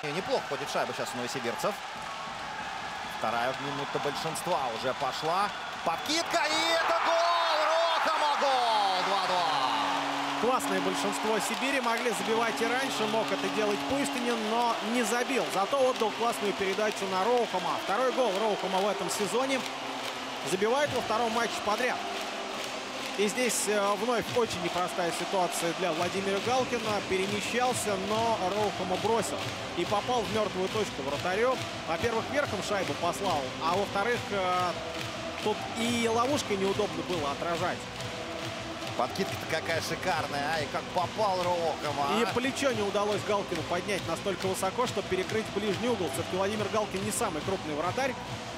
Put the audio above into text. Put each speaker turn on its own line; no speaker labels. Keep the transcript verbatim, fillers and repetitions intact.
Не, неплохо ходит шайба сейчас у новосибирцев. Вторая минута большинства уже пошла. Подкидка, и это гол! Рохама гол! два-два.
Классное большинство Сибири могли забивать и раньше. Мог это делать Пушкинин, но не забил. Зато отдал классную передачу на Роухама. Второй гол Роухама в этом сезоне. Забивает во втором матче подряд. И здесь э, вновь очень непростая ситуация для Владимира Галкина. Перемещался, но Роухама бросил. И попал в мертвую точку вратарю. Во-первых, верхом шайбу послал. А во-вторых, э, тут и ловушкой неудобно было отражать.
Подкидка-то какая шикарная, а, и как попал Рохама.
И плечо не удалось Галкину поднять настолько высоко, чтобы перекрыть ближний угол. Все-таки Владимир Галкин не самый крупный вратарь.